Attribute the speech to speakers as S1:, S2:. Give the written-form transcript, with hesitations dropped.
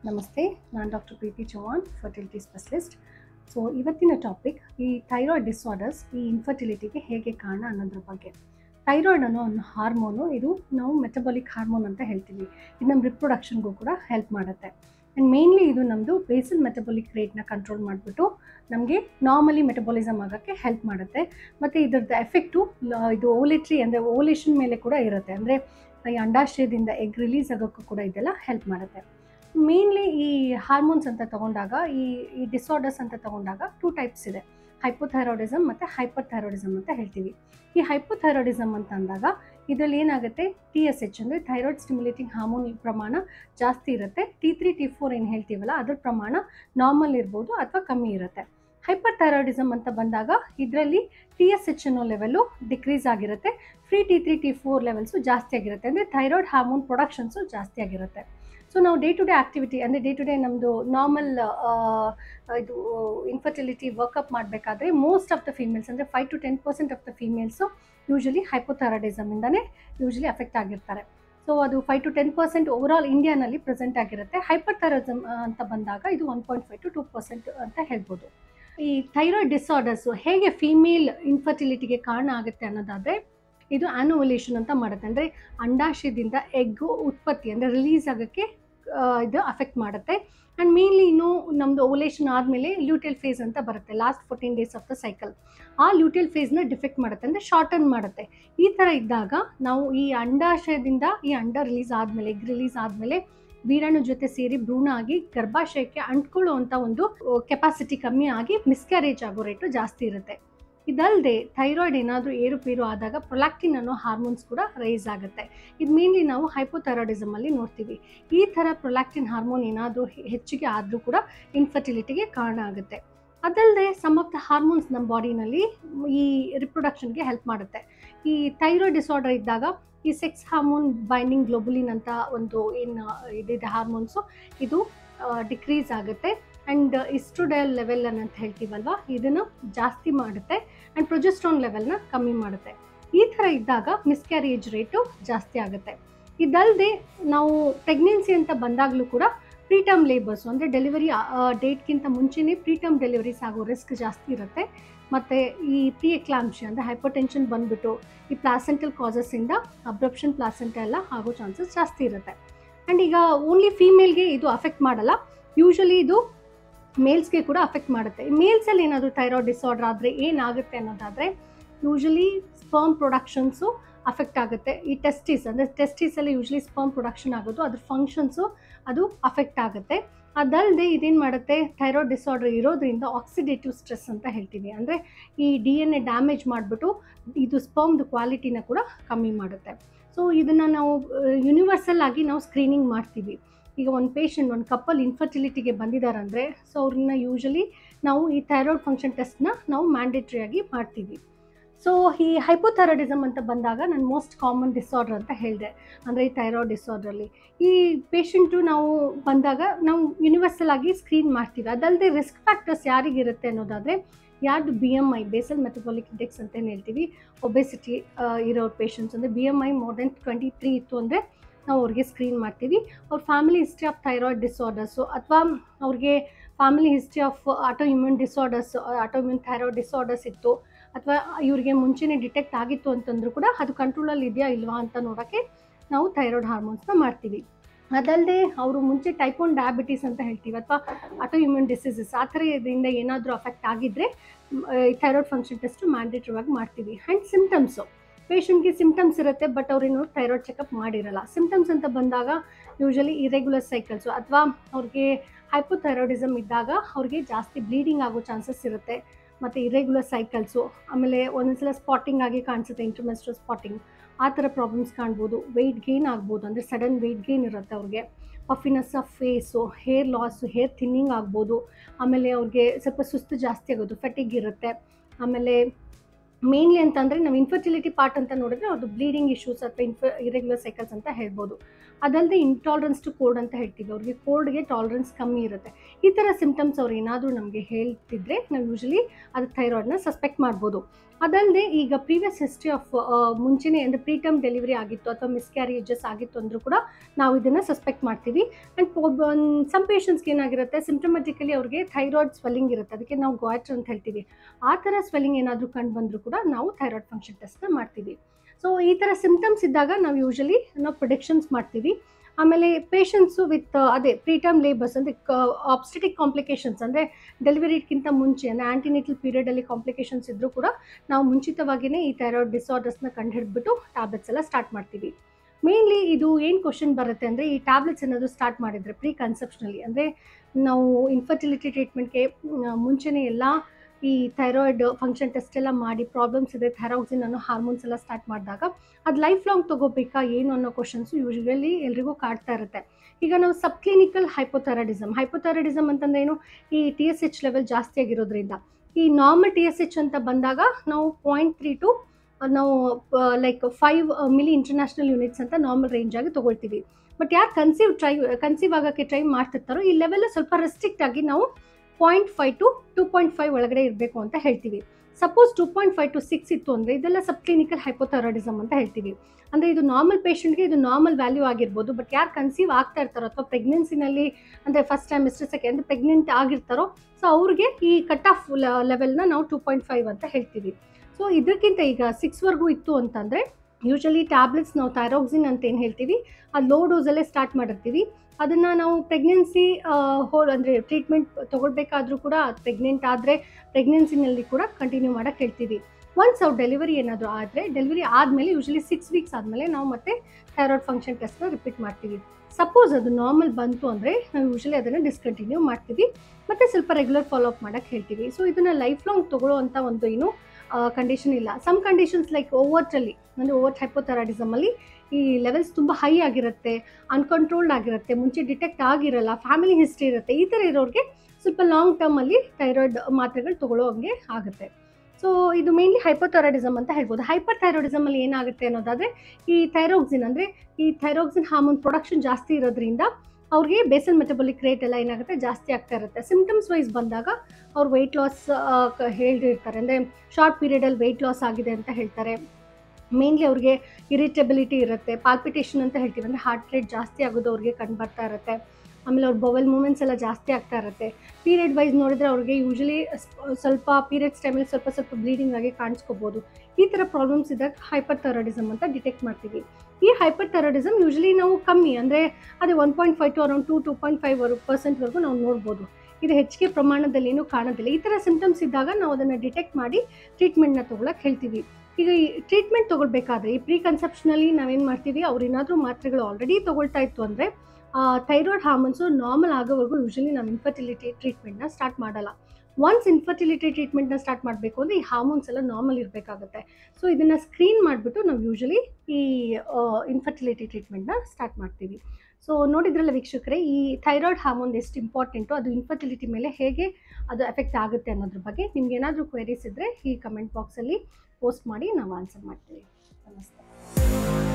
S1: ನಮಸ್ತೆ, ನಾನು doctor Preeti Chauhan, fertility specialist. So ಇವತ್ತಿನ ಟಾಪಿಕ್ ಈ ಥೈರಾಯ್ಡ್ ಡಿಸಾರ್ಡರ್ಸ್ ಈ ಇನ್ಫರ್ಟಿಲಿಟಿಗೆ ಹೇಗೆ ಕಾರಣ ಅನ್ನೋದ್ರ ಬಗ್ಗೆ. ಥೈರಾಯ್ಡ್ ಅನ್ನೋ ಒಂದು ಹಾರ್ಮೋನು, ಇದು ನಾವು ಮೆಟಬಾಲಿಕ್ ಹಾರ್ಮೋನ್ ಅಂತ ಹೇಳ್ತೀವಿ. ಇದು ನಮ್ಮ ರಿಪ್ರೊಡಕ್ಷನ್ಗೂ ಕೂಡ ಹೆಲ್ಪ್ ಮಾಡುತ್ತೆ. ಆ್ಯಂಡ್ ಮೇನ್ಲಿ ಇದು ನಮ್ಮದು ಬೇಸಲ್ ಮೆಟಬಾಲಿಕ್ ರೇಟ್ನ ಕಂಟ್ರೋಲ್ ಮಾಡಿಬಿಟ್ಟು ನಮಗೆ ನಾರ್ಮಲಿ ಮೆಟಬಾಲಿಸಮ್ ಆಗೋಕ್ಕೆ ಹೆಲ್ಪ್ ಮಾಡುತ್ತೆ. ಮತ್ತು ಇದ್ರದ್ದು ಎಫೆಕ್ಟು ಇದು ಓಲೇಟ್ರಿ ಅಂದರೆ ಓಲೇಷನ್ ಮೇಲೆ ಕೂಡ ಇರುತ್ತೆ. ಅಂದರೆ ಈ ಅಂಡಾಶಯದಿಂದ ಎಗ್ ರಿಲೀಸ್ ಆಗೋಕ್ಕೂ ಕೂಡ ಇದೆಲ್ಲ ಹೆಲ್ಪ್ ಮಾಡುತ್ತೆ. ಮೇನ್ಲಿ ಈ ಹಾರ್ಮೋನ್ಸ್ ಅಂತ ತಗೊಂಡಾಗ ಈ ಡಿಸಾರ್ಡರ್ಸ್ ಅಂತ ತಗೊಂಡಾಗ 2 ಟೈಪ್ಸ್ ಇದೆ. ಹೈಪೋಥೈರಾಯ್ಡಿಸಮ್ ಮತ್ತು ಹೈಪರ್ ಥೈರಾಯ್ಡಿಸಮ್ ಅಂತ ಹೇಳ್ತೀವಿ. ಈ ಹೈಪೋಥೈರಾಯ್ಡಿಸಮ್ ಅಂತ ಅಂದಾಗ ಇದರಲ್ಲಿ ಏನಾಗುತ್ತೆ, TSH ಅಂದರೆ ಥೈರಾಯ್ಡ್ ಸ್ಟಿಮ್ಯುಲೇಟಿಂಗ್ ಹಾರ್ಮೋನ್ ಪ್ರಮಾಣ ಜಾಸ್ತಿ ಇರುತ್ತೆ. T3 T4 ಏನು ಹೇಳ್ತೀವಲ್ಲ ಅದ್ರ ಪ್ರಮಾಣ ನಾರ್ಮಲ್ ಇರ್ಬೋದು ಅಥವಾ ಕಮ್ಮಿ ಇರುತ್ತೆ. ಹೈಪರ್ ಥೈರಾಯ್ಡಿಸಮ್ ಅಂತ ಬಂದಾಗ ಇದರಲ್ಲಿ TSH ಅನ್ನೋ ಲೆವೆಲ್ಲು ಡಿಕ್ರೀಸ್ ಆಗಿರುತ್ತೆ. ಫ್ರೀ T3 T4 ಲೆವೆಲ್ಸು ಜಾಸ್ತಿ ಆಗಿರುತ್ತೆ. ಅಂದರೆ ಥೈರಾಯ್ಡ್ ಹಾರ್ಮೋನ್ ಪ್ರೊಡಕ್ಷನ್ಸು ಜಾಸ್ತಿ ಆಗಿರುತ್ತೆ. ಸೊ ನಾವು ಡೇ ಟು ಡೇ ಆ್ಯಕ್ಟಿವಿಟಿ ಅಂದರೆ ಡೇ ಟು ಡೇ ನಮ್ಮದು ನಾರ್ಮಲ್ ಇದು ಇನ್ಫರ್ಟಿಲಿಟಿ ವರ್ಕಪ್ ಮಾಡಬೇಕಾದ್ರೆ ಮೋಸ್ಟ್ ಆಫ್ ದ ಫೀಮೇಲ್ಸ್ ಅಂದರೆ 5 to 10% of the females usually ಹೈಪೋಥೈರಾಯ್ಡಿಸಮಿಂದನೇ ಯೂಶಲಿ ಅಫೆಕ್ಟ್ ಆಗಿರ್ತಾರೆ. ಸೊ ಅದು 5 to 10% ಓವರಾಲ್ ಇಂಡಿಯಾನಲ್ಲಿ ಪ್ರೆಸೆಂಟ್ ಆಗಿರುತ್ತೆ. ಹೈಪರ್ ಥೈರಾಯ್ಡಿಸಮ್ ಅಂತ ಬಂದಾಗ ಇದು 1.5 to 2% ಅಂತ ಹೇಳ್ಬೋದು. ಈ ಥೈರಾಯ್ಡ್ ಡಿಸಾರ್ಡರ್ಸು ಹೇಗೆ ಫೀಮೇಲ್ ಇನ್ಫರ್ಟಿಲಿಟಿಗೆ ಕಾರಣ ಆಗುತ್ತೆ ಅನ್ನೋದಾದರೆ, ಇದು ಆ್ಯನೋವಲೇಷನ್ ಅಂತ ಮಾಡುತ್ತೆ. ಅಂದರೆ ಅಂಡಾಶಯದಿಂದ ಎಗ್ಗು ಉತ್ಪತ್ತಿ ಅಂದರೆ ರಿಲೀಸ್ ಆಗೋಕ್ಕೆ ಇದು ಅಫೆಕ್ಟ್ ಮಾಡುತ್ತೆ. ಆ್ಯಂಡ್ ಮೇನ್ಲಿ ಇನ್ನು ನಮ್ಮದು ಓಲೇಷನ್ ಆದಮೇಲೆ ಲ್ಯೂಟೆಲ್ ಫೇಸ್ ಅಂತ ಬರುತ್ತೆ, last 14 days of the cycle. ಆ ಲ್ಯೂಟೆಲ್ ಫೇಸ್ನ ಡಿಫೆಕ್ಟ್ ಮಾಡುತ್ತೆ, ಅಂದರೆ ಶಾರ್ಟನ್ ಮಾಡುತ್ತೆ. ಈ ಥರ ಇದ್ದಾಗ ನಾವು ಈ ಅಂಡಾಶಯದಿಂದ ಈ ಅಂಡ ರಿಲೀಸ್ ಆದಮೇಲೆ ಎಗ್ ರಿಲೀಸ್ ಆದಮೇಲೆ ವೀರಾಣು ಜೊತೆ ಸೇರಿ ಭ್ರೂಣ ಆಗಿ ಗರ್ಭಾಶಯಕ್ಕೆ ಅಂಟ್ಕೊಳ್ಳುವಂಥ ಒಂದು ಕೆಪಾಸಿಟಿ ಕಮ್ಮಿ ಆಗಿ ಮಿಸ್ಕ್ಯಾರೇಜ್ ಆಗೋ ರೇಟು ಜಾಸ್ತಿ ಇರುತ್ತೆ. ಇದಲ್ಲದೆ ಥೈರಾಯ್ಡ್ ಏನಾದರೂ ಏರುಪೇರು ಆದಾಗ ಪ್ರೊಲ್ಯಾಕ್ಟಿನ್ ಅನ್ನೋ ಹಾರ್ಮೋನ್ಸ್ ಕೂಡ ರೈಸ್ ಆಗುತ್ತೆ. ಇದು ಮೇನ್ಲಿ ನಾವು ಹೈಪೋಥೈರಾಯ್ಡಿಸಮಲ್ಲಿ ನೋಡ್ತೀವಿ. ಈ ಥರ ಪ್ರೊಲ್ಯಾಕ್ಟಿನ್ ಹಾರ್ಮೋನ್ ಏನಾದರೂ ಹೆಚ್ಚಿಗೆ ಆದರೂ ಕೂಡ ಇನ್ಫರ್ಟಿಲಿಟಿಗೆ ಕಾರಣ ಆಗುತ್ತೆ. ಅದಲ್ಲದೆ ಸಮ್ ಆಫ್ ದ ಹಾರ್ಮೋನ್ಸ್ ನಮ್ಮ ಬಾಡಿನಲ್ಲಿ ಈ ರಿಪ್ರೊಡಕ್ಷನ್ಗೆ ಹೆಲ್ಪ್ ಮಾಡುತ್ತೆ. ಈ ಥೈರಾಯ್ಡ್ ಡಿಸಾರ್ಡರ್ ಇದ್ದಾಗ ಈ ಸೆಕ್ಸ್ ಹಾರ್ಮೋನ್ ಬೈಂಡಿಂಗ್ ಗ್ಲೋಬುಲಿನ್ ಅಂತ ಒಂದು ಏನು ಇದಿದೆ ಹಾರ್ಮೋನ್ಸು, ಇದು ಡಿಕ್ರೀಸ್ ಆಗುತ್ತೆ. ಆ್ಯಂಡ್ ಇಸ್ಟ್ರೋಡೈಲ್ ಲೆವೆಲ್ ಅಂತ ಹೇಳ್ತೀವಲ್ವ, ಇದನ್ನು ಜಾಸ್ತಿ ಮಾಡುತ್ತೆ. ಆ್ಯಂಡ್ ಪ್ರೊಜೆಸ್ಟ್ರಾನ್ ಲೆವೆಲ್ನ ಕಮ್ಮಿ ಮಾಡುತ್ತೆ. ಈ ಥರ ಇದ್ದಾಗ ಮಿಸ್ಕ್ಯಾರೇಜ್ ರೇಟು ಜಾಸ್ತಿ ಆಗುತ್ತೆ. ಇದಲ್ಲದೆ ನಾವು ಪ್ರೆಗ್ನೆನ್ಸಿ ಅಂತ ಬಂದಾಗಲೂ ಕೂಡ ಪ್ರೀಟರ್ಮ್ ಲೇಬರ್ಸು ಅಂದರೆ ಡೆಲಿವರಿ ಡೇಟ್ಗಿಂತ ಮುಂಚೆನೇ ಪ್ರೀಟರ್ಮ್ ಡೆಲಿವರೀಸ್ ಆಗೋ ರಿಸ್ಕ್ ಜಾಸ್ತಿ ಇರುತ್ತೆ. ಮತ್ತು ಈ ಪ್ರೀ ಎಕ್ಲಾಂಪ್ಷಿಯಾ ಅಂದರೆ ಹೈಪರ್ಟೆನ್ಷನ್ ಬಂದುಬಿಟ್ಟು ಈ ಪ್ಲಾಸೆಂಟಲ್ ಕಾಸಸ್ಸಿಂದ ಅಬ್ರಪ್ಷನ್ ಪ್ಲಾಸೆಂಟ ಎಲ್ಲ ಆಗೋ ಚಾನ್ಸಸ್ ಜಾಸ್ತಿ ಇರುತ್ತೆ. ಆ್ಯಂಡ್ ಈಗ ಓನ್ಲಿ ಫೀಮೇಲ್ಗೆ ಇದು ಅಫೆಕ್ಟ್ ಮಾಡಲ್ಲ, ಯೂಶಲಿ ಇದು ಮೇಲ್ಸ್ಗೆ ಕೂಡ ಅಫೆಕ್ಟ್ ಮಾಡುತ್ತೆ. ಮೇಲ್ಸಲ್ಲಿ ಏನಾದರೂ ಥೈರಾಯ್ಡ್ ಡಿಸಾರ್ಡರ್ ಆದರೆ ಏನಾಗುತ್ತೆ ಅನ್ನೋದಾದರೆ, ಯೂಶಲಿ ಸ್ಪರ್ಮ್ ಪ್ರೊಡಕ್ಷನ್ಸು ಅಫೆಕ್ಟ್ ಆಗುತ್ತೆ. ಈ ಟೆಸ್ಟೀಸಲ್ಲಿ ಯೂಶಲಿ ಸ್ಪರ್ಮ್ ಪ್ರೊಡಕ್ಷನ್ ಆಗೋದು, ಅದ್ರ ಫಂಕ್ಷನ್ಸು ಅದು ಅಫೆಕ್ಟ್ ಆಗುತ್ತೆ. ಅದಲ್ಲದೆ ಇದೇನು ಮಾಡುತ್ತೆ, ಥೈರಾಯ್ಡ್ ಡಿಸಾರ್ಡರ್ ಇರೋದ್ರಿಂದ ಆಕ್ಸಿಡೇಟಿವ್ ಸ್ಟ್ರೆಸ್ ಅಂತ ಹೇಳ್ತೀವಿ. ಅಂದರೆ ಈ DNA ಡ್ಯಾಮೇಜ್ ಮಾಡಿಬಿಟ್ಟು ಇದು ಸ್ಪರ್ಮ್ದು ಕ್ವಾಲಿಟಿನ ಕೂಡ ಕಮ್ಮಿ ಮಾಡುತ್ತೆ. ಸೊ ಇದನ್ನು ನಾವು ಯೂನಿವರ್ಸಲ್ ಆಗಿ ನಾವು ಸ್ಕ್ರೀನಿಂಗ್ ಮಾಡ್ತೀವಿ. ಈಗ ಒಂದು ಪೇಷಂಟ್, ಒಂದು ಕಪಲ್ ಇನ್ಫರ್ಟಿಲಿಟಿಗೆ ಬಂದಿದ್ದಾರಂದರೆ, ಸೊ ಅವ್ರನ್ನ ಯೂಶಲಿ ನಾವು ಈ ಥೈರಾಯ್ಡ್ ಫಂಕ್ಷನ್ ಟೆಸ್ಟ್ನ ನಾವು ಮ್ಯಾಂಡೇಟ್ರಿಯಾಗಿ ಮಾಡ್ತೀವಿ. ಸೊ ಈ ಹೈಪೋಥೈರಾಯ್ಡಿಸಮ್ ಅಂತ ಬಂದಾಗ ನಾನು ಮೋಸ್ಟ್ ಕಾಮನ್ ಡಿಸಾರ್ಡರ್ ಅಂತ ಹೇಳಿದೆ. ಅಂದರೆ ಈ ಥೈರಾಯ್ಡ್ ಡಿಸಾರ್ಡ್ರಲ್ಲಿ ಈ ಪೇಷಂಟು ನಾವು ಬಂದಾಗ ನಾವು ಯೂನಿವರ್ಸಲ್ ಆಗಿ ಸ್ಕ್ರೀನ್ ಮಾಡ್ತೀವಿ. ಅದಲ್ಲದೆ ರಿಸ್ಕ್ ಫ್ಯಾಕ್ಟರ್ಸ್ ಯಾರಿಗಿರುತ್ತೆ ಅನ್ನೋದಾದರೆ, ಯಾರ್ದು BMI ಬೇಸಲ್ ಮೆಟಬಾಲಿಕ್ ಇಂಡೆಕ್ಸ್ ಅಂತ ಏನು ಹೇಳ್ತೀವಿ, ಒಬೆಸಿಟಿ ಇರೋರು ಪೇಷಂಟ್ಸ್ ಅಂದರೆ BMI ಮೋರ್ ದೆನ್ 23 ಇತ್ತು ಅಂದರೆ ನಾವು ಅವ್ರಿಗೆ ಸ್ಕ್ರೀನ್ ಮಾಡ್ತೀವಿ. ಅವ್ರ family history of thyroid disorders ಅಥವಾ ಅವ್ರಿಗೆ family history of autoimmune thyroid disorders ಇತ್ತು, ಅಥವಾ ಇವ್ರಿಗೆ ಮುಂಚೆನೇ ಡಿಟೆಕ್ಟ್ ಆಗಿತ್ತು ಅಂತಂದ್ರೂ ಕೂಡ ಅದು ಕಂಟ್ರೋಲಲ್ಲಿ ಇದೆಯಾ ಇಲ್ವಾ ಅಂತ ನೋಡೋಕ್ಕೆ ನಾವು ಥೈರಾಯ್ಡ್ ಹಾರ್ಮೋನ್ಸ್ನ ಮಾಡ್ತೀವಿ. ಅದಲ್ಲದೆ ಅವರು ಮುಂಚೆ ಟೈಪ್ 1 ಡಯಾಬಿಟೀಸ್ ಅಂತ ಹೇಳ್ತೀವಿ ಅಥವಾ ಆಟೋಇಮ್ಯೂನ್ ಡಿಸೀಸಸ್ ಆ ಥರ ಇದರಿಂದ ಏನಾದರೂ ಅಫೆಕ್ಟ್ ಆಗಿದ್ದರೆ ಥೈರಾಯ್ಡ್ ಫಂಕ್ಷನ್ ಟೆಸ್ಟು ಮ್ಯಾಂಡೇಟ್ರಿಯಾಗಿ ಮಾಡ್ತೀವಿ. ಆ್ಯಂಡ್ ಸಿಮ್ಟಮ್ಸು, ಪೇಷಂಟ್ಗೆ ಸಿಮ್ಟಮ್ಸ್ ಇರುತ್ತೆ ಬಟ್ ಅವ್ರೇನು ಥೈರಾಯ್ಡ್ ಚೆಕಪ್ ಮಾಡಿರಲ್ಲ. ಸಿಮ್ಟಮ್ಸ್ ಅಂತ ಬಂದಾಗ ಯೂಶಲಿ ಇರೆಗ್ಯುಲರ್ ಸೈಕಲ್ಸು ಅಥವಾ ಅವ್ರಿಗೆ ಹೈಪೋಥೈರಾಯ್ಡಿಸಮ್ ಇದ್ದಾಗ ಅವ್ರಿಗೆ ಜಾಸ್ತಿ ಬ್ಲೀಡಿಂಗ್ ಆಗೋ ಚಾನ್ಸಸ್ ಇರುತ್ತೆ. ಮತ್ತು ಇರೆಗ್ಯುಲರ್ ಸೈಕಲ್ಸು, ಆಮೇಲೆ ಒಂದೊಂದ್ಸಲ ಸ್ಪಾಟಿಂಗ್ ಆಗಿ ಕಾಣಿಸುತ್ತೆ, ಇಂಟರ್ಮೆನ್ಸ್ಟ್ರಲ್ ಸ್ಪಾಟಿಂಗ್, ಆ ಥರ ಪ್ರಾಬ್ಲಮ್ಸ್ ಕಾಣ್ಬೋದು. ವೆಯ್ಟ್ ಗೇನ್ ಆಗ್ಬೋದು, ಅಂದರೆ ಸಡನ್ ವೆಯ್ಟ್ ಗೇನ್ ಇರುತ್ತೆ ಅವ್ರಿಗೆ. Puffiness of face, hair loss, hair thinning ಆಗ್ಬೋದು. ಆಮೇಲೆ ಅವ್ರಿಗೆ ಸ್ವಲ್ಪ ಸುಸ್ತು ಜಾಸ್ತಿ ಆಗೋದು, ಫೆಟಿಗ್ ಇರುತ್ತೆ. ಆಮೇಲೆ ಮೇನ್ಲಿ ಅಂತಂದರೆ ನಾವು ಇನ್ಫರ್ಟಿಲಿಟಿ ಪಾರ್ಟ್ ಅಂತ ನೋಡಿದ್ರೆ ಅದು ಬ್ಲೀಡಿಂಗ್ ಇಶ್ಯೂಸ್ ಅಥವಾ ಇರೆಗ್ಯುಲರ್ ಸೈಕಲ್ಸ್ ಅಂತ ಹೇಳ್ಬೋದು. ಅದಲ್ಲದೆ ಇಂಟಾಲರೆನ್ಸ್ ಟು ಕೋಲ್ಡ್ ಅಂತ ಹೇಳ್ತೀವಿ, ಅವ್ರಿಗೆ ಕೋಲ್ಡ್ಗೆ ಟಾಲರೆನ್ಸ್ ಕಮ್ಮಿ ಇರುತ್ತೆ. ಈ ಥರ ಸಿಮ್ಟಮ್ಸ್ ಅವ್ರು ಏನಾದರೂ ನಮಗೆ ಹೇಳ್ತಿದ್ರೆ ನಾವು ಯೂಶಲಿ ಅದು ಥೈರಾಯ್ಡ್ನ ಸಸ್ಪೆಕ್ಟ್ ಮಾಡ್ಬೋದು. ಅದಲ್ಲದೆ ಈಗ ಪ್ರೀವಿಯಸ್ ಹಿಸ್ಟ್ರಿ ಆಫ್ ಮುಂಚೆನೇ ಅಂದರೆ ಪ್ರೀಟರ್ಮ್ ಡೆಲಿವರಿ ಆಗಿತ್ತು ಅಥವಾ ಮಿಸ್ಕ್ಯಾರೇಜಸ್ ಆಗಿತ್ತು ಅಂದರೂ ಕೂಡ ನಾವು ಇದನ್ನು ಸಸ್ಪೆಕ್ಟ್ ಮಾಡ್ತೀವಿ. ಆ್ಯಂಡ್ ಸಮ್ ಪೇಷಂಟ್ಸ್ಗೆ ಏನಾಗಿರುತ್ತೆ, ಸಿಂಪ್ಟಮೆಟಿಕಲಿ ಅವ್ರಿಗೆ ಥೈರಾಯ್ಡ್ ಸ್ವೆಲ್ಲಿಂಗ್ ಇರುತ್ತೆ, ಅದಕ್ಕೆ ನಾವು ಗಾಯ್ಟ್ರ್ ಅಂತ ಹೇಳ್ತೀವಿ. ಆ ಥರ ಸ್ವೆಲ್ಲಿಂಗ್ ಏನಾದರೂ ಕಂಡು ಬಂದರೂ ಕೂಡ ನಾವು ಥೈರಾಯ್ಡ್ ಫಂಕ್ಷನ್ ಟೆಸ್ಟ್ನ ಮಾಡ್ತೀವಿ. ಸೊ ಈ ಥರ ಸಿಂಪ್ಟಮ್ಸ್ ಇದ್ದಾಗ ನಾವು ಯೂಶಲಿ ಪ್ರಿಡಿಕ್ಷನ್ಸ್ ಮಾಡ್ತೀವಿ. ಆಮೇಲೆ ಪೇಷಂಟ್ಸು ವಿತ್ ಅದೇ ಪ್ರೀಟರ್ಮ್ ಲೇಬರ್ಸ್ ಅಂದರೆ ಆಬ್ಸ್ಟೆಟಿಕ್ ಕಾಂಪ್ಲಿಕೇಶನ್ಸ್ ಅಂದರೆ ಡೆಲಿವರಿಗಿಂತ ಮುಂಚೆ ಅಂದರೆ ಆ್ಯಂಟಿನೇಟಲ್ ಪೀರಿಯಡಲ್ಲಿ ಕಾಂಪ್ಲಿಕೇಶನ್ಸ್ ಇದ್ದರೂ ಕೂಡ ನಾವು ಮುಂಚಿತವಾಗಿಯೇ ಈ ಥೈರಾಯ್ಡ್ ಡಿಸಾರ್ಡರ್ಸ್ನ ಕಂಡುಹಿಡಿದ್ಬಿಟ್ಟು ಟ್ಯಾಬ್ಲೆಟ್ಸ್ ಎಲ್ಲ ಸ್ಟಾರ್ಟ್ ಮಾಡ್ತೀವಿ. ಮೇನ್ಲಿ ಇದು ಏನು ಕ್ವಶನ್ ಬರುತ್ತೆ ಅಂದರೆ, ಈ ಟ್ಯಾಬ್ಲೆಟ್ಸ್ ಏನಾದರೂ ಸ್ಟಾರ್ಟ್ ಮಾಡಿದರೆ ಪ್ರೀ ಕನ್ಸೆಪ್ಷನಲಿ ಅಂದರೆ ನಾವು ಇನ್ಫರ್ಟಿಲಿಟಿ ಟ್ರೀಟ್ಮೆಂಟ್ಗೆ ಮುಂಚೆನೇ ಎಲ್ಲ ಈ ಥೈರಾಯ್ಡ್ ಫಂಕ್ಷನ್ ಟೆಸ್ಟ್ ಎಲ್ಲ ಮಾಡಿ ಪ್ರಾಬ್ಲಮ್ಸ್ ಇದೆ, ಥೈರಾಕ್ಸಿನ್ ಅನ್ನೋ ಹಾರ್ಮೋನ್ಸ್ ಎಲ್ಲ ಸ್ಟಾರ್ಟ್ ಮಾಡಿದಾಗ ಅದು ಲೈಫ್ ಲಾಂಗ್ ತೊಗೋಬೇಕಾ ಏನು ಅನ್ನೋ ಕ್ವಶನ್ಸು ಯೂಶ್ವಲಿ ಎಲ್ರಿಗೂ ಕಾಡ್ತಾ ಇರುತ್ತೆ. ಈಗ ನಾವು ಸಬ್ ಕ್ಲಿನಿಕಲ್ ಹೈಪೋಥೈರಾಯ್ಡಿಸಮ್ ಅಂತಂದ್ರೆ ಏನು, ಈ TSH ಲೆವೆಲ್ ಜಾಸ್ತಿ ಆಗಿರೋದ್ರಿಂದ ಈ ನಾರ್ಮಲ್ TSH ಅಂತ ಬಂದಾಗ ನಾವು 0.3 to ನಾವು ಲೈಕ್ 5 ಮಿಲಿ ಇಂಟರ್ನ್ಯಾಷನಲ್ ಯೂನಿಟ್ಸ್ ಅಂತ ನಾರ್ಮಲ್ ರೇಂಜ್ ಆಗಿ ತೊಗೊಳ್ತೀವಿ. ಬಟ್ ಯಾರು ಕನ್ಸೀವ್ ಆಗೋಕ್ಕೆ ಟ್ರೈ ಮಾಡ್ತಿರ್ತಾರೋ ಈ ಲೆವೆಲ್ ಸ್ವಲ್ಪ ರೆಸ್ಟ್ರಿಕ್ಟ್ ಆಗಿ ನಾವು 0.5 to 2.5 ಒಳಗಡೆ ಇರಬೇಕು ಅಂತ ಹೇಳ್ತೀವಿ. ಸಪೋಸ್ 2.5 to 6 ಇತ್ತು ಅಂದರೆ ಇದೆಲ್ಲ ಸಬ್ ಕ್ಲಿನಿಕಲ್ ಹೈಪೋಥೈರಾಯ್ಡಿಸಮ್ ಅಂತ ಹೇಳ್ತೀವಿ. ಅಂದರೆ ಇದು ನಾರ್ಮಲ್ ಪೇಷಂಟ್ಗೆ ಇದು ನಾರ್ಮಲ್ ವ್ಯಾಲ್ಯೂ ಆಗಿರ್ಬೋದು, ಬಟ್ ಯಾರು ಕನ್ಸೀವ್ ಆಗ್ತಾ ಇರ್ತಾರೋ ಅಥವಾ ಪ್ರೆಗ್ನೆನ್ಸಿನಲ್ಲಿ ಅಂದರೆ ಫಸ್ಟ್ ಟೈಮ್ ಸೆಕೆಂಡ್ ಪ್ರೆಗ್ನೆಂಟ್ ಆಗಿರ್ತಾರೋ ಸೊ ಅವ್ರಿಗೆ ಈ ಕಟ್ ಆಫ್ ಲೆವೆಲ್ನ ನಾವು 2.5 ಅಂತ ಹೇಳ್ತೀವಿ. ಸೊ ಇದಕ್ಕಿಂತ ಈಗ 6ವರೆಗೂ ಇತ್ತು ಅಂತಂದರೆ ಯೂಶಲಿ ಟ್ಯಾಬ್ಲೆಟ್ಸ್ ನಾವು ಥೈರಾಕ್ಸಿನ್ ಅಂತ ಏನು ಹೇಳ್ತೀವಿ ಅದು ಲೋ ಡೋಸಲ್ಲೇ ಸ್ಟಾರ್ಟ್ ಮಾಡಿರ್ತೀವಿ. ಅದನ್ನು ನಾವು ಪ್ರೆಗ್ನೆನ್ಸಿ ಅಂದರೆ ಟ್ರೀಟ್ಮೆಂಟ್ ತೊಗೊಳ್ಬೇಕಾದ್ರೂ ಕೂಡ ಪ್ರೆಗ್ನೆಂಟ್ ಆದರೆ ಪ್ರೆಗ್ನೆನ್ಸಿನಲ್ಲಿ ಕೂಡ ಕಂಟಿನ್ಯೂ ಮಾಡೋಕ್ಕೆ ಹೇಳ್ತೀವಿ. ಒನ್ಸ್ ಅವ್ರು ಡೆಲಿವರಿ ಏನಾದರೂ ಆದರೆ ಡೆಲಿವರಿ ಆದಮೇಲೆ ಯೂಶಲಿ 6 ವೀಕ್ಸ್ ಆದಮೇಲೆ ನಾವು ಮತ್ತೆ ಥೈರಾಯ್ಡ್ ಫಂಕ್ಷನ್ ಟೆಸ್ಟ್ನ ರಿಪೀಟ್ ಮಾಡ್ತೀವಿ. ಸಪೋಸ್ ಅದು ನಾರ್ಮಲ್ ಬಂತು ಅಂದರೆ ನಾವು ಯೂಶಲಿ ಅದನ್ನು ಡಿಸ್ಕಂಟಿನ್ಯೂ ಮಾಡ್ತೀವಿ ಮತ್ತು ಸ್ವಲ್ಪ ರೆಗ್ಯುಲರ್ ಫಾಲೋಅಪ್ ಮಾಡೋಕ್ಕೆ ಹೇಳ್ತೀವಿ. ಸೊ ಇದನ್ನು ಲೈಫ್ ಲಾಂಗ್ ತೊಗೊಳ್ಳೋ ಅಂಥ ಒಂದು ಏನು ಕಂಡೀಷನ್ ಇಲ್ಲ. ಸಮ್ ಕಂಡೀಷನ್ಸ್ ಲೈಕ್ ಓವರ್ಟಲ್ಲಿ ಅಂದರೆ ಓವರ್ಟ್ ಹೈಪೋಥೈರಾಯ್ಡಿಸಮಲ್ಲಿ ಈ ಲೆವೆಲ್ಸ್ ತುಂಬ ಹೈ ಆಗಿರುತ್ತೆ, ಅನ್ಕಂಟ್ರೋಲ್ಡ್ ಆಗಿರುತ್ತೆ, ಮುಂಚೆ ಡಿಟೆಕ್ಟ್ ಆಗಿರಲ್ಲ, ಫ್ಯಾಮಿಲಿ ಹಿಸ್ಟ್ರಿ ಇರುತ್ತೆ, ಈ ಥರ ಇರೋರಿಗೆ ಸ್ವಲ್ಪ ಲಾಂಗ್ ಟರ್ಮಲ್ಲಿ ಥೈರಾಯ್ಡ್ ಮಾತ್ರೆಗಳು ತೊಗೊಳ್ಳೋ ಹಂಗೆ ಆಗುತ್ತೆ. ಸೊ ಇದು ಮೇನ್ಲಿ ಹೈಪೋಥೈರಾಯ್ಡಿಸಮ್ ಅಂತ ಹೇಳ್ಬೋದು. ಹೈಪರ್ ಥೈರಾಯ್ಡಿಸಮಲ್ಲಿ ಏನಾಗುತ್ತೆ ಅನ್ನೋದಾದರೆ ಈ ಥೈರಾಕ್ಸಿನ್ ಅಂದರೆ ಈ ಥೈರಾಕ್ಸಿನ್ ಹಾರ್ಮೋನ್ ಪ್ರೊಡಕ್ಷನ್ ಜಾಸ್ತಿ ಇರೋದ್ರಿಂದ ಅವ್ರಿಗೆ ಬೇಸಲ್ ಮೆಟಬಾಲಿಕ್ ರೇಟ್ ಎಲ್ಲ ಏನಾಗುತ್ತೆ ಜಾಸ್ತಿ ಆಗ್ತಾ ಇರುತ್ತೆ. ಸಿಂಪ್ಟಮ್ಸ್ ವೈಸ್ ಬಂದಾಗ ಅವ್ರು ವೆಯ್ಟ್ ಲಾಸ್ ಹೇಳಿರ್ತಾರೆ, ಅಂದರೆ ಶಾರ್ಟ್ ಪೀರಿಯಡಲ್ಲಿ ವೆಯ್ಟ್ ಲಾಸ್ ಆಗಿದೆ ಅಂತ ಹೇಳ್ತಾರೆ. ಮೇನ್ಲಿ ಅವ್ರಿಗೆ ಇರಿಟಬಿಲಿಟಿ ಇರುತ್ತೆ, ಪಾಲ್ಪಿಟೇಷನ್ ಅಂತ ಹೇಳ್ತೀವಿ ಅಂದರೆ ಹಾರ್ಟ್ ರೇಟ್ ಜಾಸ್ತಿ ಆಗೋದು ಅವ್ರಿಗೆ ಕಂಡು ಬರ್ತಾ ಇರುತ್ತೆ. ಆಮೇಲೆ ಅವ್ರ ಬವೆಲ್ ಮೂಮೆಂಟ್ಸ್ ಎಲ್ಲ ಜಾಸ್ತಿ ಆಗ್ತಾ ಇರುತ್ತೆ. ಪೀರಿಯಡ್ ವೈಸ್ ನೋಡಿದರೆ ಅವ್ರಿಗೆ ಯೂಶಲಿ ಸ್ವಲ್ಪ ಪೀರಿಯಡ್ಸ್ ಟೈಮಲ್ಲಿ ಸ್ವಲ್ಪ ಬ್ಲೀಡಿಂಗ್ ಆಗಿ ಕಾಣಿಸ್ಕೋಬೋದು. ಈ ಥರ ಪ್ರಾಬ್ಲಮ್ಸ್ ಇದ್ದಾಗ ಹೈಪರ್ ಥೈರಾಯ್ಡಿಸಮ್ ಅಂತ ಡಿಟೆಕ್ಟ್ ಮಾಡ್ತೀವಿ. ಈ ಹೈಪರ್ ಥೈರಾಯ್ಡಿಸಮ್ ಯೂಶಲಿ ನಾವು ಕಮ್ಮಿ ಅಂದರೆ ಅದೇ 1.5 to ಅರೌಂಡ್ 2.5% ನಾವು ನೋಡ್ಬೋದು. ಇದು ಹೆಚ್ಚಿಗೆ ಪ್ರಮಾಣದಲ್ಲಿ ಏನೂ ಕಾಣೋದಿಲ್ಲ. ಈ ಥರ ಸಿಂಪ್ಟಮ್ಸ್ ಇದ್ದಾಗ ನಾವು ಅದನ್ನು ಡಿಟೆಕ್ಟ್ ಮಾಡಿ ಟ್ರೀಟ್ಮೆಂಟ್ನ ತೊಗೊಳಕ್ಕೆ ಹೇಳ್ತೀವಿ. ಈಗ ಈ ಟ್ರೀಟ್ಮೆಂಟ್ ತೊಗೊಳ್ಬೇಕಾದ್ರೆ ಈ ಪ್ರೀ ಕನ್ಸೆಪ್ಷನಲ್ಲಿ ನಾವೇನು ಮಾಡ್ತೀವಿ, ಅವ್ರೇನಾದರೂ ಮಾತ್ರೆಗಳು ಆಲ್ರೆಡಿ ತೊಗೊಳ್ತಾ ಇತ್ತು ಅಂದರೆ ಥೈರಾಯ್ಡ್ ಹಾರ್ಮೋನ್ಸು ನಾರ್ಮಲ್ ಆಗೋವರೆಗೂ ಯೂಶಲಿ ನಾವು ಇನ್ಫರ್ಟಿಲಿಟಿ ಟ್ರೀಟ್ಮೆಂಟ್ನ ಸ್ಟಾರ್ಟ್ ಮಾಡಲ್ಲ. ಒನ್ಸ್ ಇನ್ಫರ್ಟಿಲಿಟಿ ಟ್ರೀಟ್ಮೆಂಟ್ನ ಸ್ಟಾರ್ಟ್ ಮಾಡಬೇಕು ಅಂದರೆ ಈ ಹಾರ್ಮೋನ್ಸ್ ಎಲ್ಲ ನಾರ್ಮಲ್ ಇರಬೇಕಾಗುತ್ತೆ. ಸೊ ಇದನ್ನು ಸ್ಕ್ರೀನ್ ಮಾಡಿಬಿಟ್ಟು ನಾವು ಯೂಶಲಿ ಈ ಇನ್ಫರ್ಟಿಲಿಟಿ ಟ್ರೀಟ್ಮೆಂಟ್ನ ಸ್ಟಾರ್ಟ್ ಮಾಡ್ತೀವಿ. ಸೊ ನೋಡಿದ್ರಲ್ಲ ವೀಕ್ಷಕರೇ, ಈ ಥೈರಾಯ್ಡ್ ಹಾರ್ಮೋನ್ ಎಷ್ಟು ಇಂಪಾರ್ಟೆಂಟು, ಅದು ಇನ್ಫರ್ಟಿಲಿಟಿ ಮೇಲೆ ಹೇಗೆ ಅದು ಎಫೆಕ್ಟ್ ಆಗುತ್ತೆ ಅನ್ನೋದ್ರ ಬಗ್ಗೆ ನಿಮ್ಗೆ ಏನಾದರೂ ಕ್ವೆರೀಸ್ ಇದ್ದರೆ ಈ ಕಮೆಂಟ್ ಬಾಕ್ಸಲ್ಲಿ ಪೋಸ್ಟ್ ಮಾಡಿ ನಾವು ಆನ್ಸರ್ ಮಾಡ್ತೀವಿ. ನಮಸ್ತೆ.